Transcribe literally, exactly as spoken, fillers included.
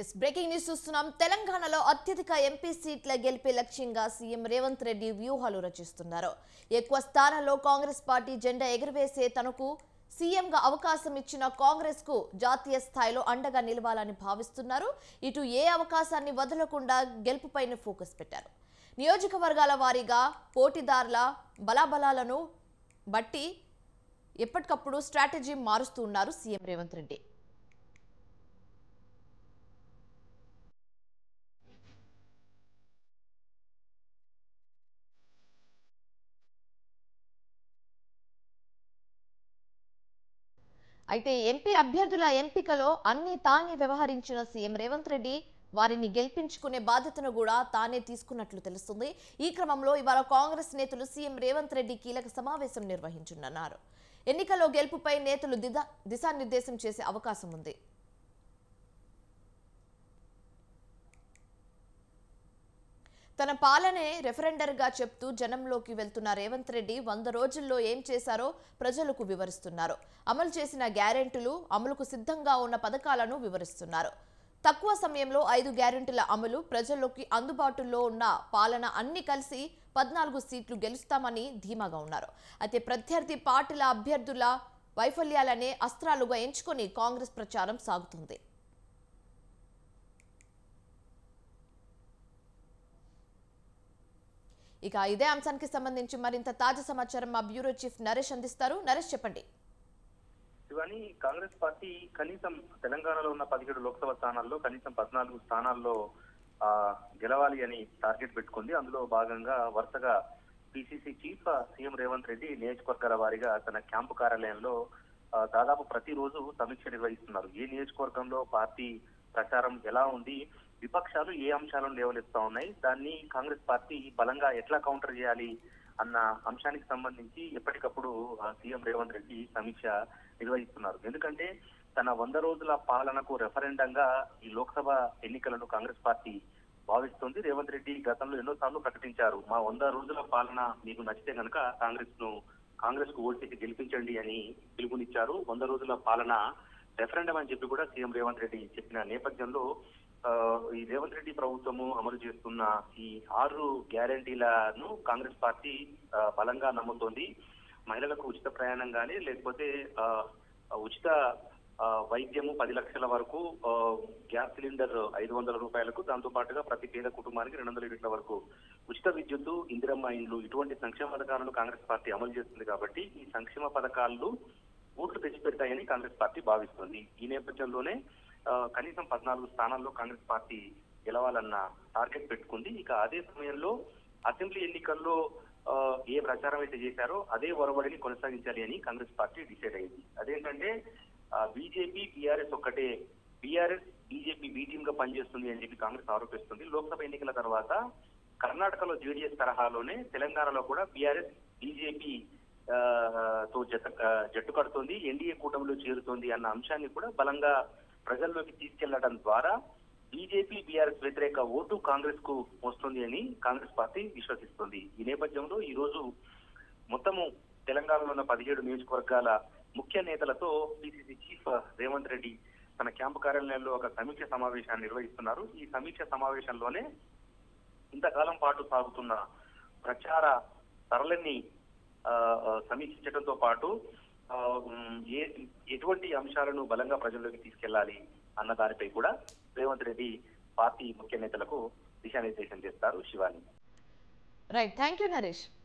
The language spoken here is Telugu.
ఎస్ బ్రేకింగ్ న్యూస్ చూస్తున్నాం. తెలంగాణలో అత్యధిక ఎంపీ సీట్ల గెలిపే లక్ష్యంగా సీఎం రేవంత్ రెడ్డి వ్యూహాలు రచిస్తున్నారు. ఎక్కువ స్థానాల్లో కాంగ్రెస్ పార్టీ జెండా ఎగురవేసే తనకు సీఎంగా అవకాశం ఇచ్చిన కాంగ్రెస్ కు జాతీయ స్థాయిలో అండగా నిలవాలని భావిస్తున్నారు. ఇటు ఏ అవకాశాన్ని వదలకుండా గెలుపుపైన ఫోకస్ పెట్టారు. నియోజకవర్గాల వారీగా పోటీదారుల బలాబలాలను బట్టి ఎప్పటికప్పుడు స్ట్రాటజీ మారుస్తూ ఉన్నారు సీఎం రేవంత్ రెడ్డి. అయితే ఎంపీ అభ్యర్థుల ఎంపికలో అన్ని తానే వ్యవహరించిన సీఎం రేవంత్ రెడ్డి వారిని గెలిపించుకునే బాధ్యతను కూడా తానే తీసుకున్నట్లు తెలుస్తుంది. ఈ క్రమంలో ఇవాళ కాంగ్రెస్ నేతలు సీఎం రేవంత్ రెడ్డి కీలక సమావేశం నిర్వహించనున్నారు. ఎన్నికల్లో గెలుపుపై నేతలు దిశానిర్దేశం చేసే అవకాశం ఉంది. తన పాలనే రెఫరెండర్గా చెప్తూ జనంలోకి వెళ్తున్న రేవంత్ రెడ్డి వంద రోజుల్లో ఏం చేశారో ప్రజలకు వివరిస్తున్నారు. అమలు చేసిన గ్యారెంటీలు, అమలుకు సిద్ధంగా ఉన్న పథకాలను వివరిస్తున్నారు. తక్కువ సమయంలో ఐదు గ్యారెంటీల అమలు, ప్రజల్లోకి అందుబాటులో ఉన్న పాలన అన్ని కలిసి పద్నాలుగు సీట్లు గెలుస్తామని ధీమాగా ఉన్నారు. అయితే ప్రత్యర్థి పార్టీల అభ్యర్థుల వైఫల్యాలనే అస్త్రాలుగా ఎంచుకొని కాంగ్రెస్ ప్రచారం సాగుతుంది. ఇక ఇదే అంశానికి సంబంధించి మరింత తాజా సమాచారం మా బ్యూరో చీఫ్ నరేష్ అందిస్తారు. నరేష్, చెప్పండి. ఇవన్నీ కాంగ్రెస్ పార్టీ కనీసం తెలంగాణలో ఉన్న పదిహేడు లోక్సభ స్థానాల్లో కనీసం పద్నాలుగు స్థానాల్లో ఆ గెలవాలి అని టార్గెట్ పెట్టుకుంది. అందులో భాగంగా వరుసగా PCC chief CM Revanth Reddy నియోజకవర్గాల వారీగా తన క్యాంపు కార్యాలయంలో దాదాపు ప్రతిరోజు సమీక్ష నిర్వహిస్తున్నారు. ఏ నియోజకవర్గంలో పార్టీ ప్రచారం ఎలా ఉంది, విపక్షాలు ఏ అంశాలను లేవనెత్తా ఉన్నాయి, దాన్ని కాంగ్రెస్ పార్టీ బలంగా ఎట్లా కౌంటర్ చేయాలి అన్న అంశానికి సంబంధించి ఎప్పటికప్పుడు సీఎం రేవంత్ రెడ్డి సమీక్ష నిర్వహిస్తున్నారు. ఎందుకంటే తన వంద రోజుల పాలనకు రెఫరెండంగా ఈ లోక్సభ ఎన్నికలను కాంగ్రెస్ పార్టీ భావిస్తుంది. రేవంత్ రెడ్డి గతంలో ఎన్నోసార్లు ప్రకటించారు, మా వంద రోజుల పాలన మీకు నచ్చితే కనుక కాంగ్రెస్ ను కాంగ్రెస్ కు ఓటు గెలిపించండి అని పిలుపునిచ్చారు. వంద రోజుల పాలన రెఫరెండం అని చెప్పి కూడా సీఎం రేవంత్ రెడ్డి చెప్పిన నేపథ్యంలో ఈ రేవంత్ రెడ్డి ప్రభుత్వము అమలు చేస్తున్న ఈ ఆరు గ్యారంటీలను కాంగ్రెస్ పార్టీ బలంగా నమ్ముతోంది. మహిళలకు ఉచిత ప్రయాణం కానీ, లేకపోతే ఉచిత వైద్యము పది లక్షల వరకు, గ్యాస్ సిలిండర్ ఐదు వందల రూపాయలకు, దాంతో పాటుగా ప్రతి పేద కుటుంబానికి రెండు వందల యూనిట్ల వరకు ఉచిత విద్యుత్తు, ఇందిరమ్మ ఇండ్లు, ఇటువంటి సంక్షేమ పథకాలను కాంగ్రెస్ పార్టీ అమలు చేస్తుంది. కాబట్టి ఈ సంక్షేమ పథకాలు ఓట్లు తెచ్చిపెడతాయని కాంగ్రెస్ పార్టీ భావిస్తుంది. ఈ నేపథ్యంలోనే కనీసం పద్నాలుగు స్థానాల్లో కాంగ్రెస్ పార్టీ గెలవాలన్న టార్గెట్ పెట్టుకుంది. ఇక అదే సమయంలో అసెంబ్లీ ఎన్నికల్లో ఏ ప్రచారం అయితే చేశారో అదే ఒరవడిని కొనసాగించాలి అని కాంగ్రెస్ పార్టీ డిసైడ్ అయింది. అదేంటంటే బీజేపీ బీఆర్ఎస్ ఒక్కటే, బీఆర్ఎస్ బీజేపీ బీ టీమ్ గా పనిచేస్తుంది అని చెప్పి కాంగ్రెస్ ఆరోపిస్తుంది. లోక్సభ ఎన్నికల తర్వాత కర్ణాటకలో జేడీఎస్ తరహాలోనే తెలంగాణలో కూడా బీఆర్ఎస్ బీజేపీ తో జత జట్టు కడుతోంది, ఎన్డీఏ కూటమిలో చేరుతోంది అన్న అంశాన్ని కూడా బలంగా ప్రజల్లోకి తీసుకెళ్లడం ద్వారా బీజేపీ బీఆర్ఎస్ వ్యతిరేక ఓటు కాంగ్రెస్ కు వస్తుంది అని కాంగ్రెస్ పార్టీ విశ్వసిస్తుంది. ఈ నేపథ్యంలో ఈ రోజు మొత్తము తెలంగాణలో ఉన్న పదిహేడు నియోజకవర్గాల ముఖ్య నేతలతో పిసిసి చీఫ్ రేవంత్ రెడ్డి తన క్యాంపు కార్యాలయంలో ఒక సమీక్ష సమావేశాన్ని నిర్వహిస్తున్నారు. ఈ సమీక్ష సమావేశంలోనే ఇంతకాలం పాటు సాగుతున్న ప్రచార సరళిని సమీక్షించడంతో పాటు ఏ ఎటువంటి అంశాలను బలంగా ప్రజల్లోకి తీసుకెళ్లాలి అన్న దానిపై కూడా రేవంత్ రెడ్డి పార్టీ ముఖ్య నేతలకు దిశానిర్దేశం చేస్తారు. Shivani. Right, thank you Naresh.